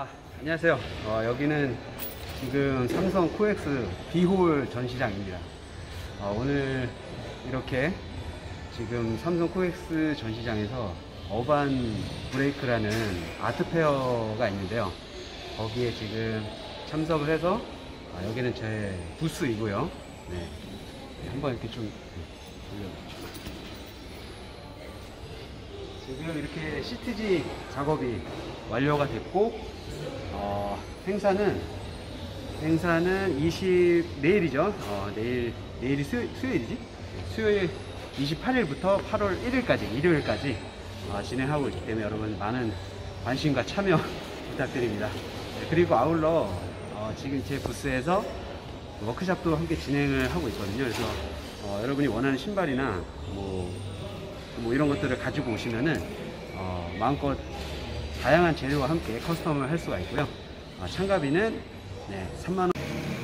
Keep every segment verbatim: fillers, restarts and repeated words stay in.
아, 안녕하세요. 어, 여기는 지금 삼성 코엑스 B홀 전시장입니다. 어, 오늘 이렇게 지금 삼성 코엑스 전시장에서 어반 브레이크라는 아트페어가 있는데요. 거기에 지금 참석을 해서 아, 여기는 제 부스이고요. 네. 한번 이렇게 좀 돌려보죠. 지금 이렇게 시트지 작업이 완료가 됐고, 어, 행사는 행사는 이십 내일이죠. 어, 내일 내일이 수, 수요일이지? 수요일 이십팔 일부터 팔월 일 일까지 일요일까지 어, 진행하고 있기 때문에 여러분 많은 관심과 참여 부탁드립니다. 네, 그리고 아울러 어, 지금 제 부스에서 워크숍도 함께 진행을 하고 있거든요. 그래서 어, 여러분이 원하는 신발이나 뭐, 뭐 이런 것들을 가지고 오시면은 어, 마음껏 다양한 재료와 함께 커스텀을 할 수가 있고요. 어, 참가비는 네, 삼만 원.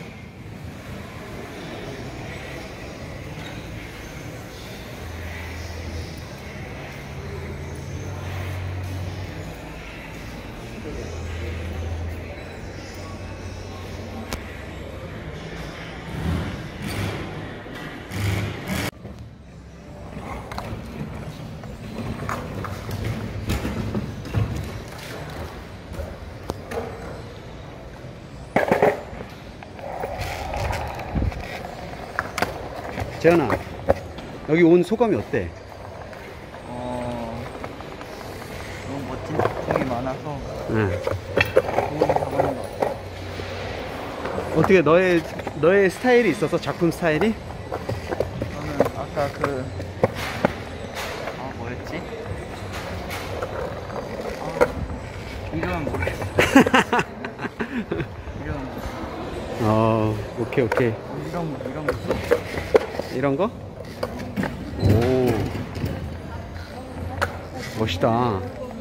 재현아, 여기 온 소감이 어때? 어, 너무 멋진 작품이 많아서 응. 좋은 작업인 것 같아요. 어떻게 너의 너의 스타일이 있어서 작품 스타일이? 저는 아까 그, 아, 뭐였지? 아, 이름은 모르겠어. 이름은 모르겠어. 어, 오케이 오케이. 이런 거, 이런 거. 이런 거? 오, 멋있다.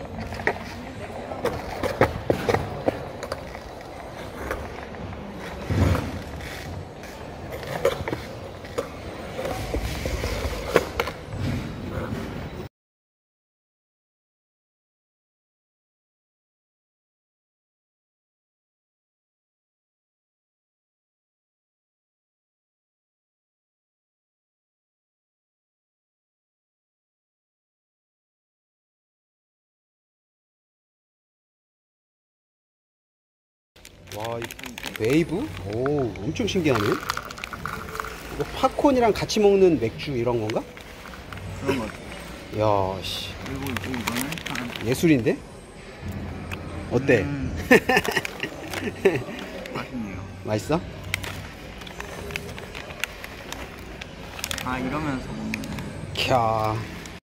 와, 이 웨이브? 오, 엄청 신기하네. 이거 팝콘이랑 같이 먹는 맥주 이런 건가? 그런 거 같아요. 야, 씨, 그리고 이제 이거는 한, 예술인데? 어때? 음, 맛있네요. 맛있어? 아, 이러면서 먹는. 캬.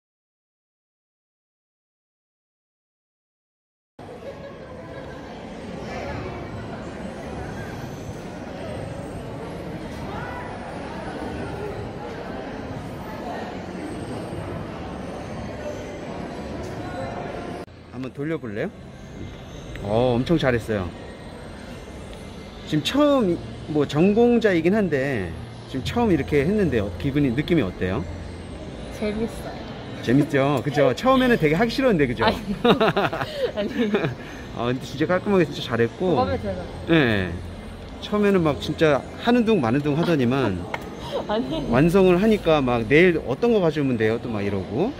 한번 돌려볼래요? 어, 엄청 잘했어요. 지금 처음 뭐 전공자이긴 한데 지금 처음 이렇게 했는데 어, 기분이 느낌이 어때요? 재밌어요. 재밌죠? 그죠? 처음에는 되게 하기 싫었는데 그죠? 아니, 아니. 아, 근데 진짜 깔끔하게 진짜 잘했고. 마음에 들어요. 예. 처음에는 막 진짜 하는 둥 마는 둥 하더니만 아니. 완성을 하니까 막 내일 어떤 거 가져오면 돼요? 또 막 이러고.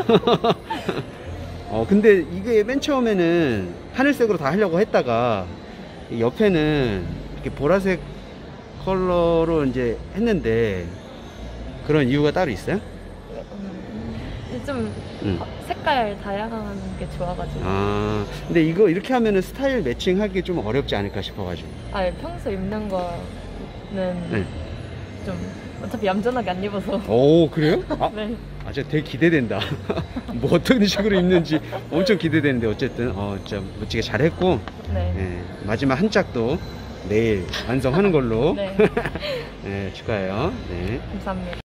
어, 근데 이게 맨 처음에는 하늘색으로 다 하려고 했다가 이 옆에는 이렇게 보라색 컬러로 이제 했는데 그런 이유가 따로 있어요? 음, 좀 응. 색깔 다양한 게 좋아가지고. 아, 근데 이거 이렇게 하면은 스타일 매칭하기 좀 어렵지 않을까 싶어가지고. 아, 평소 입는 거는 네. 좀 어차피 얌전하게 안 입어서. 오, 그래요? 아, 네. 아, 진짜 되게 기대된다. 뭐 어떤 식으로 입는지 엄청 기대되는데 어쨌든 어, 진짜 멋지게 잘했고. 네. 네, 마지막 한 짝도 내일 완성하는 걸로. 네. 네, 축하해요. 네. 감사합니다.